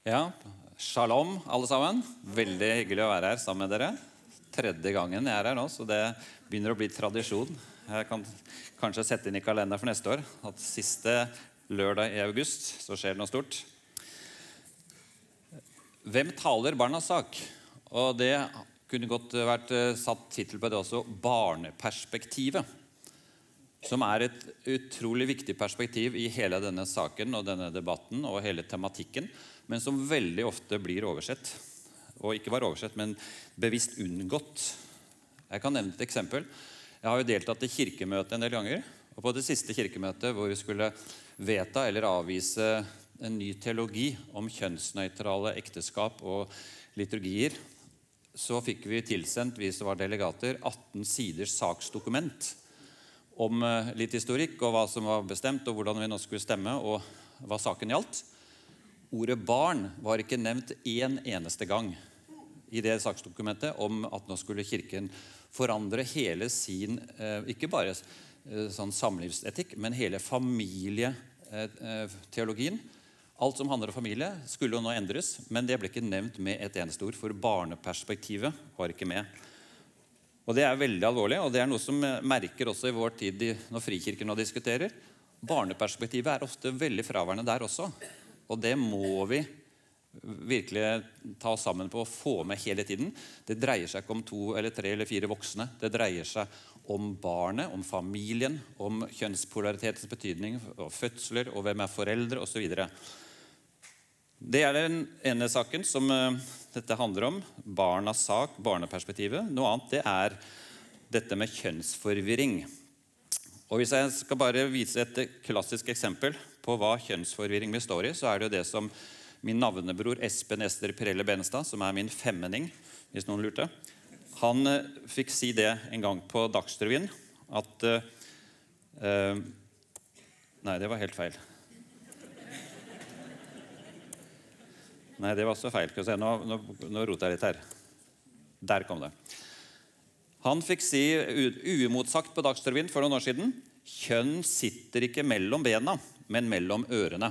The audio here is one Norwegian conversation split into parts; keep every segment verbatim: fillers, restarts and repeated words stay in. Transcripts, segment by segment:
Ja, shalom alle sammen. Veldig hyggelig å være her sammen med dere. Tredje gangen jeg er her nå, så det begynner å bli tradisjon. Jeg kan kanskje sette inn i kalender for neste år at siste lørdag i august så skjer det noe stort. Hvem taler barnas sak? Og det kunne godt vært satt titel på det også, barneperspektivet. Som er et utrolig viktig perspektiv i hele denne saken og denne debatten og hele tematikken, men som veldig ofte blir oversett. Og ikke bare oversett, men bevisst unngått. Jeg kan nevne et eksempel. Jeg har jo deltatt i kirkemøte en del ganger, og på det siste kirkemøtet hvor vi skulle vedta eller avvise en ny teologi om kjønnsnøytrale ekteskap og liturgier, så fikk vi tilsendt, vi som var delegater, atten siders saksdokument om litt historikk og hva som var bestemt og hvordan vi nå skulle stemme og hva saken gjaldt. Ordet barn var ikke nevnt en eneste gang i det saksdokumentet om at nå skulle kirken forandre hele sin, ikke bare sånn samlivsetikk, men hele familieteologien. Alt som handler om familie skulle jo nå endres, men det ble ikke nevnt med et eneste ord, for barneperspektivet var ikke med. Og det er veldig alvorlig, og det er noe som merker også i vår tid når frikirken nå diskuterer. Barneperspektivet er ofte veldig fraværende der også, og det må vi virkelig ta oss sammen på å få med hele tiden. Det dreier seg ikke om to eller tre eller fire voksne, det dreier seg om barnet, om familien, om kjønnspolaritetens betydning, og fødsler, og hvem er foreldre, og så videre. Det er den ene saken som dette handler om, barnas sak, barneperspektivet. Noe annet det er dette med kjønnsforvirring. Og hvis jeg skal bare vise et klassisk eksempel på hva kjønnsforvirring består i, så er det jo det som min navnebror Espen Ester Pirelle Benestad, som er min femmenning, hvis noen lurte, han fikk si det en gang på Dagsrevyen, at uh, nei, det var helt feil. Nei, det var så feil. Nå, nå, nå roter jeg litt her. Der kom det. Han fikk si uimotsagt på Dagsrevyen for noen år siden, kjønn sitter ikke mellom bena, men mellom ørene.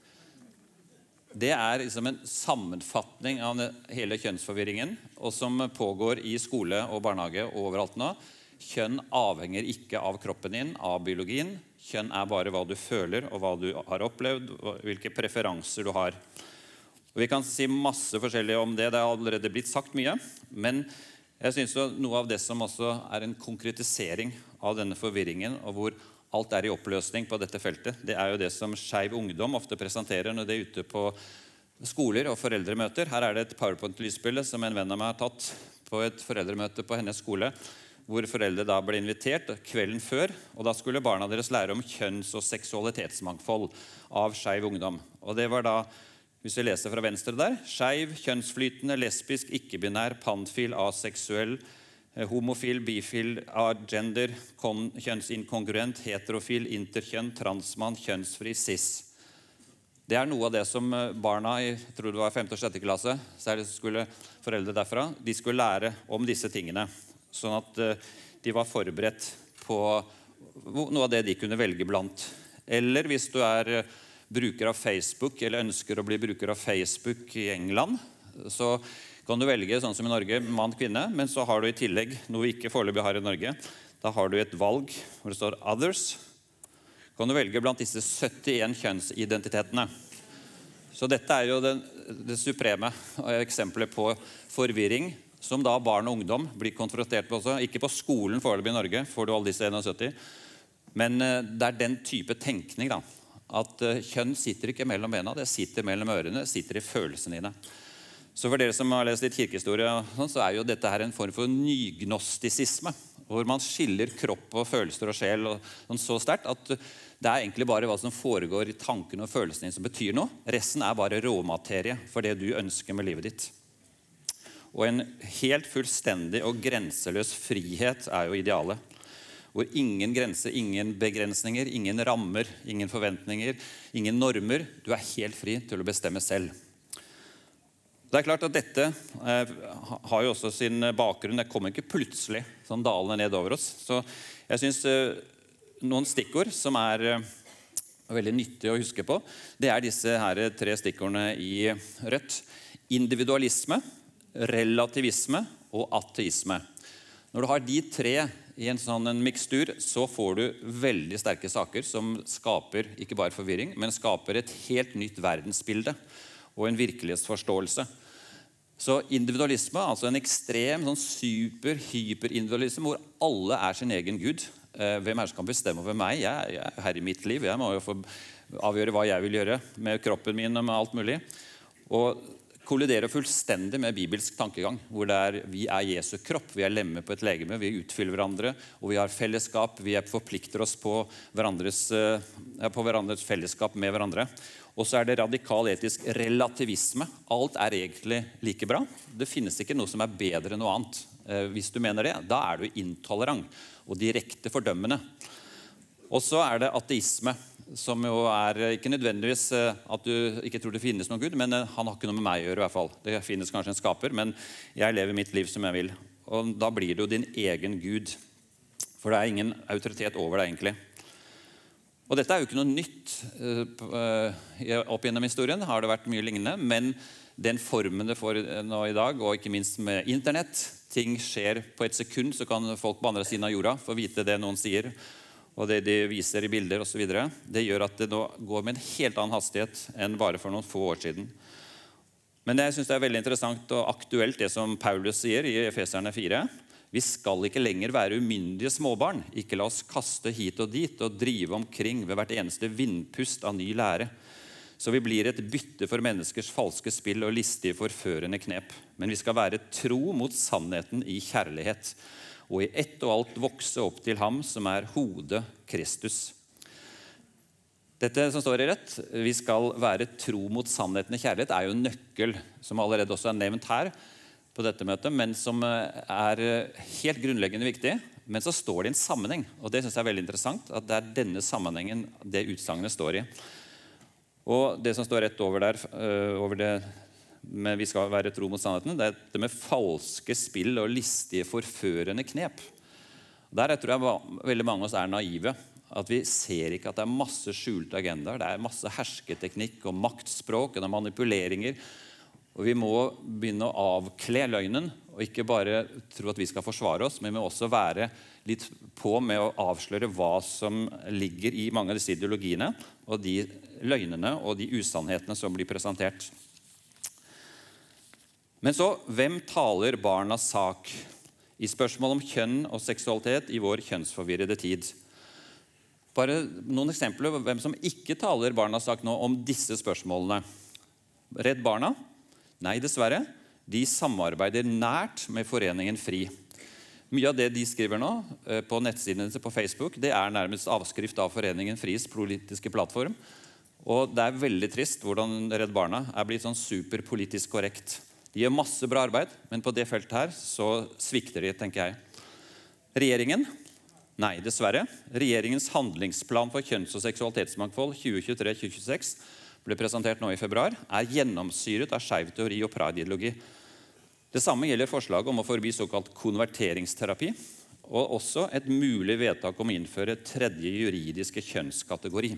Det er liksom en sammenfatning av hele kjønnsforvirringen, og som pågår i skole og barnehage og overalt nå. Kjønn avhenger ikke av kroppen din, av biologien. Kjønn er bare hva du føler og hva du har opplevd, og hvilke preferanser du har. Og vi kan si masse forskjellig om det, det har allerede blitt sagt mye, men jeg synes jo noe av det som også er en konkretisering av denne forvirringen, og hvor alt er i oppløsning på dette feltet, det er jo det som Skeiv Ungdom ofte presenterer når det er ute på skoler og foreldremøter. Her er det et PowerPoint-lysbilde som en venn av meg har tatt på et foreldremøte på hennes skole, hvor foreldre da ble invitert kvelden før, og da skulle barna deres lære om kjønns- og seksualitetsmangfold av Skeiv Ungdom. Og det var da, hvis vi leser fra venstre der, skeiv, kjønnsflytende, lesbisk, ikke-binær, panfil, aseksuell, homofil, bifil, agender, kjønnsinkongruent, heterofil, interkjønn, transmann, kjønnsfri, cis. Det er noe av det som barna i, jeg tror det var femte og sjette klasse, særlig skulle foreldre derfra, de skulle lære om disse tingene, sånn at de var forberedt på noe av det de kunne velge blant. Eller hvis du er bruker av Facebook, eller ønsker å bli bruker av Facebook i England, så kan du velge, sånn som i Norge, mann, kvinne, men så har du i tillegg, noe vi ikke foreløpig har i Norge, da har du et valg hvor det står Others. Kan du velge blant disse syttien kjønnsidentitetene. Så dette er jo den, det supreme eksempelet på forvirring, som da barn og ungdom blir konfrontert på også. Ikke på skolen foreløpig i Norge, får du alle disse syttien, men det er den type tenkning da, at kjønn sitter ikke mellom bena, det sitter mellom ørene, det sitter i følelsene dine. Så for dere som har lest litt kirkehistorie, så er jo dette her en form for nygnostisisme, hvor man skiller kropp og følelser og sjel og sånn så sterkt at det er egentlig bare hva som foregår i tankene og følelsene som betyr noe. Resten er bare råmaterie for det du ønsker med livet ditt. Og en helt fullstendig og grenseløs frihet er jo idealet, hvor ingen grenser, ingen begrensninger, ingen rammer, ingen forventninger, ingen normer. Du er helt fri til å bestemme selv. Det er klart at dette eh, har jo også sin bakgrunn. Det kommer ikke plutselig sånn dalende ned over oss. Så jeg synes eh, noen stikkord som er eh, veldig nyttig å huske på, det er disse her tre stikkordene i rødt. Individualisme, relativisme og ateisme. Når du har de tre i en sånn en mikstur, så får du veldig sterke saker som skaper ikke bare forvirring, men skaper et helt nytt verdensbilde og en virkelighetsforståelse. Så individualisme, altså en ekstrem, sånn super, hyperindividualisme, hvor alle er sin egen Gud. Hvem er det som kan bestemme over meg? Jeg, jeg er her i mitt liv. Jeg må jo få avgjøre hva jeg vil gjøre med kroppen min og med alt mulig. Og kolliderer fullstendig med bibelsk tankegang, hvor det er, vi er Jesu kropp, vi er lemmer på et legeme, vi utfyller hverandre, og vi har fellesskap, vi forplikter oss på hverandres, på hverandres fellesskap med hverandre. Og så er det radikal etisk relativisme. Alt er egentlig like bra. Det finnes ikke noe som er bedre enn noe annet. Hvis du mener det, da er du intolerant og direkte fordømmende. Og så er det ateisme, som jo er ikke nødvendigvis at du ikke tror det finnes noen Gud, men han har ikke noe med meg å gjøre i hvert fall. Det finnes kanskje en skaper, men jeg lever mitt liv som jeg vil. Og da blir det jo din egen Gud, for det er ingen autoritet over deg egentlig. Og dette er jo ikke noe nytt. Opp gjennom historien har det vært mye lignende, men den formen det får nå i dag, og ikke minst med internett, ting skjer på et sekund, så kan folk på andre siden av jorda få vite det noen sier, og det de viser i bilder og så videre. Det gjør at det nå går med en helt annen hastighet enn bare for noen få år siden. Men jeg synes det er veldig interessant og aktuelt det som Paulus sier i Efeserne fire. Vi skal ikke lenger være umyndige småbarn. Ikke la oss kaste hit og dit og drive omkring ved hvert eneste vindpust av ny lære. Så vi blir et bytte for menneskers falske spill og listige forførende knep. Men vi skal være tro mot sannheten i kjærlighet, og i ett og alt vokse opp til ham som er hodet Kristus. Dette som står i rett, vi skal være tro mot sannheten i kjærlighet, er jo en nøkkel, som allerede også er nevnt her på dette møtet, men som er helt grunnleggende viktig. Men så står det i en sammenheng, og det synes jeg er veldig interessant, at det er denne sammenhengen det utsagnet står i. Og det som står rett over der, over det, men vi skal være tro mot sannheten, det er dette med falske spill og listige forførende knep. Der jeg tror jeg veldig mange av oss er naive, at vi ser ikke at det er masse skjulte agendaer, det er masse hersketeknikk og maktspråk, og det er manipuleringer, og vi må begynne å avkle løgnen, og ikke bare tro at vi skal forsvare oss, men vi må også være litt på med å avsløre hva som ligger i mange av disse ideologiene, og de løgnene og de usannhetene som blir presentert. Men så, hvem taler barnas sak i spørsmål om kjønn og seksualitet i vår kjønnsforvirrede tid? Bare noen eksempler på hvem som ikke taler barnas sak nå om disse spørsmålene. Redd Barna? Nei, dessverre. De samarbeider nært med Foreningen FRI. Mye av det de skriver nå på nettsidene på Facebook, det er nærmest avskrift av Foreningen FRIs politiske plattform. Og det er veldig trist hvordan Redd Barna er blitt sånn superpolitisk korrekt. De gjør masse bra arbeid, men på det feltet her så svikter de, tenker jeg. Regjeringen? Nei, dessverre. Regjeringens handlingsplan for kjønns- og seksualitetsmangfold tjue tjuetre til tjue tjueseks ble presentert nå i februar, er gjennomsyret av skeiv teori og pride-ideologi. Det samme gjelder forslaget om å forby såkalt konverteringsterapi, og også et mulig vedtak om å innføre tredje juridiske kjønnskategori.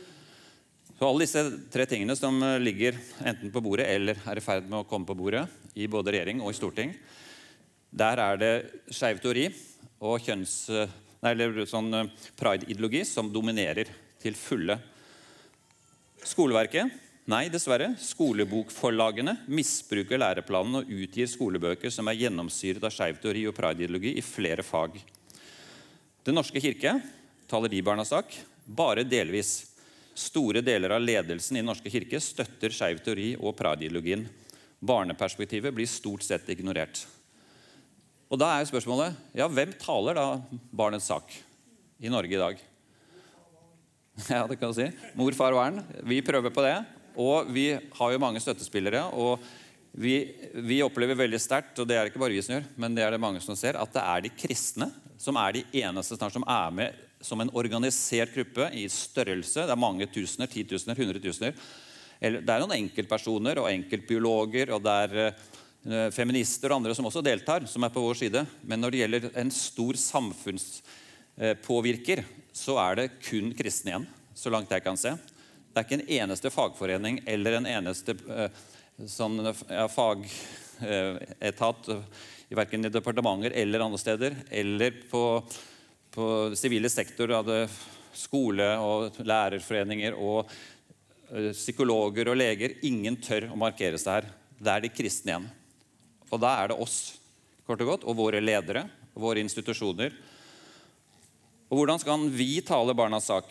Så alle disse tre tingene som ligger enten på bordet eller er i ferd med å komme på bordet i både regjering og i storting, der er det skeiv teori og kjønns, nei, eller sånn pride-ideologi som dominerer til fulle. Skoleverket? Nei, dessverre. Skolebokforlagene misbruker læreplanen og utgir skolebøker som er gjennomsyret av skeiv teori og pride-ideologi i flere fag. Den norske kirke taler de barnas sak, bare delvis. Store deler av ledelsen i Den norske kirke støtter skeiv teori og pride-ideologien. Barneperspektivet blir stort sett ignorert. Og da er spørsmålet, ja, hvem taler da barnets sak i Norge i dag? Ja, det kan du si. Mor, far og Ern. Vi prøver på det, og vi har jo mange støttespillere, og vi, vi opplever veldig sterkt, og det er ikke bare vi som gjør, men det er det mange som ser, at det er de kristne som er de eneste snart som er med som en organisert gruppe i størrelse. Det er mange tusener, titusener, hundretusener. Det er noen enkeltpersoner og enkeltbiologer, og det er feminister og andre som også deltar, som er på vår side. Men når det gjelder en stor samfunnspåvirker, så er det kun kristne igjen så langt jeg kan se. Det er ikke en eneste fagforening eller en eneste eh, sånn, ja, fagetat, i hverken i departementer eller andre steder, eller på, på sivile sektor, av det skole og lærerforeninger og eh, psykologer og leger. Ingen tør å markere seg her. Det er de kristne igjen. Og da er det oss, kort og godt, og våre ledere, og våre institusjoner. Og hvordan skal vi tale barnas sak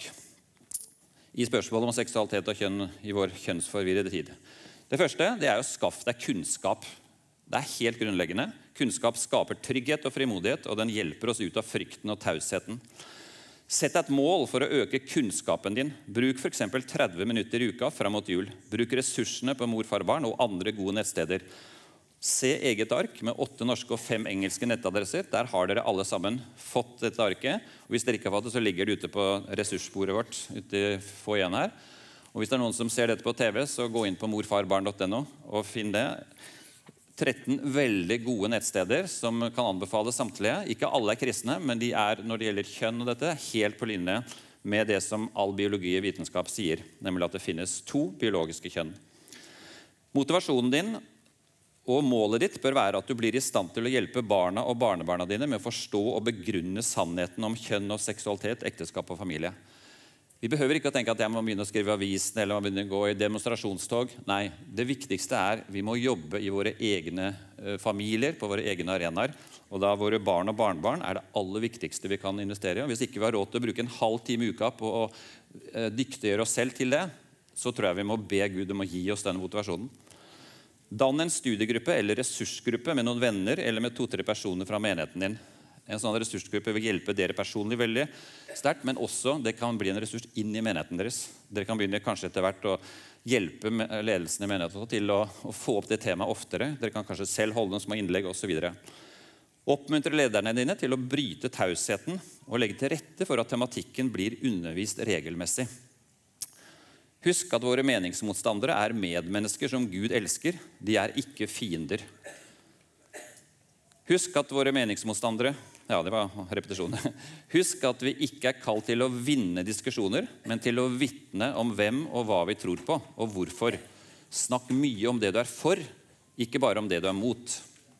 i spørsmålet om seksualitet og kjønn i vår kjønnsforvirrede tid? Det første, det er å skaffe deg kunnskap. Det er helt grunnleggende. Kunnskap skaper trygghet og frimodighet, og den hjelper oss ut av frykten og tausheten. Sett et mål for å øke kunnskapen din. Bruk for eksempel tretti minutter i uka frem mot jul. Bruk ressursene på Mor, Far, Barn og andre gode nettsteder. Se eget ark med åtte norske og fem engelske nettadresser. Der har dere alle sammen fått dette arket. Og hvis dere ikke har fått det, så ligger det ute på ressurssporet vårt ute i foajeen her. Og hvis det er noen som ser dette på T V, så gå inn på mor far barn punktum no og finn det. tretten veldig gode nettsteder som kan anbefale samtlige. Ikke alle er kristne, men de er, når det gjelder kjønn og dette, helt på linje med det som all biologi og vitenskap sier, nemlig at det finnes to biologiske kjønn. Motivasjonen din og målet ditt bør være at du blir i stand til å hjelpe barna og barnebarna dine med å forstå og begrunne sannheten om kjønn og seksualitet, ekteskap og familie. Vi behøver ikke å tenke at jeg må begynne å skrive avisen eller må begynne å gå i demonstrasjonstog. Nei, det viktigste er vi må jobbe i våre egne familier, på våre egne arenaer. Og da våre barn og barnebarn er det aller viktigste vi kan investere i. Og hvis ikke vi har råd til å bruke en halv time i uka på å dyktiggjøre oss selv til det, så tror jeg vi må be Gud om å gi oss denne motivasjonen. Dann en studiegruppe eller ressursgruppe med noen venner eller med to-tre personer fra menigheten din. En sånn ressursgruppe vil hjelpe dere personlig veldig sterkt, men også det kan bli en ressurs inn i menigheten deres. Dere kan begynne kanskje etter hvert å hjelpe ledelsen i menigheten til å, å få opp det temaet oftere. Dere kan kanskje selv holde noen små innlegg og så videre. Oppmuntre lederne dine til å bryte tausheten og legge til rette for at tematikken blir undervist regelmessig. Husk at våre meningsmotstandere er medmennesker som Gud elsker. De er ikke fiender. Husk at våre meningsmotstandere, ja det var repetisjon, husk at vi ikke er kalt til å vinne diskusjoner, men til å vitne om hvem og hva vi tror på, og hvorfor. Snakk mye om det du er for, ikke bare om det du er mot.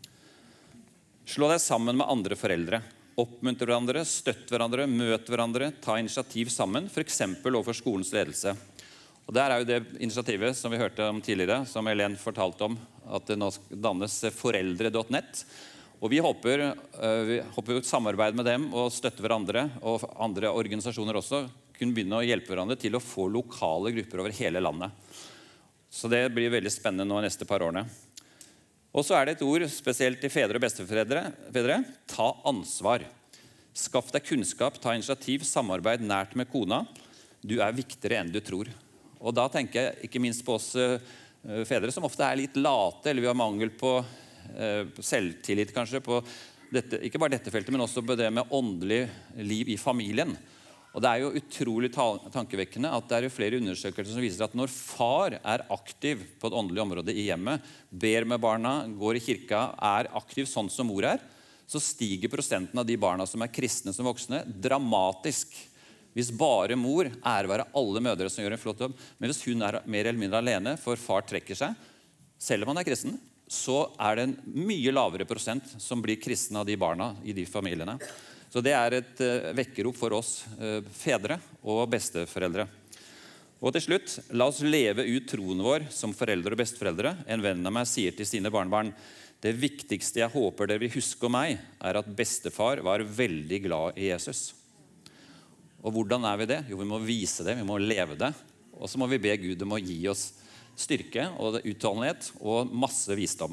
Slå deg sammen med andre foreldre. Oppmuntre hverandre, støtt hverandre, møt hverandre, ta initiativ sammen, for eksempel overfor skolens ledelse. Og der er jo det initiativet som vi hørte om tidligere, som Elen fortalte om, at det nå dannes foreldre punktum nett. Og vi håper, vi håper et samarbeid med dem og støtte hverandre, og andre organisasjoner også, kunne begynne å hjelpe hverandre til å få lokale grupper over hele landet. Så det blir veldig spennende nå neste par årene. Og så er det et ord, spesielt til fedre og bestefedre, fedre, ta ansvar. Skaff deg kunnskap, ta initiativ, samarbeid nært med kona. Du er viktigere enn du tror. Og da tenker jeg ikke minst på oss fedre som ofte er litt late, eller vi har mangel på selvtillit kanskje på dette, ikke bare dette feltet, men også på det med åndelig liv i familien. Og det er jo utrolig tankevekkende at det er jo flere undersøkelser som viser at når far er aktiv på det åndelige området i hjemmet, ber med barna, går i kirka, er aktiv sånn som mor er, så stiger prosenten av de barna som er kristne som voksne dramatisk. Hvis bare mor er være alle mødre som gjør en flott jobb, men hvis hun er mer eller mindre alene, for far trekker seg, selv om han er kristen, så er det en mye lavere prosent som blir kristne av de barna i de familiene. Så det er et uh, vekkerop for oss uh, fedre og besteforeldre. Og til slutt, la oss leve ut troen vår som foreldre og besteforeldre. En venn av meg sier til sine barnebarn, det viktigste jeg håper dere vil huske om meg, er at bestefar var veldig glad i Jesus. Og hvordan er vi det? Jo, vi må vise det, vi må leve det. Og så må vi be Gud om å gi oss styrke og utholdenhet og masse visdom.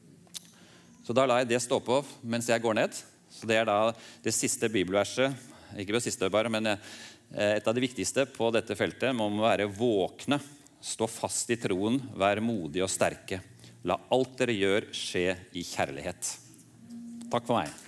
Så da lar jeg det stå på mens jeg går ned. Så det er da det siste bibelverset, ikke det siste bare, men et av de viktigste på dette feltet, må være våkne, stå fast i troen, være modige og sterke. La alt dere gjør skje i kjærlighet. Takk for meg.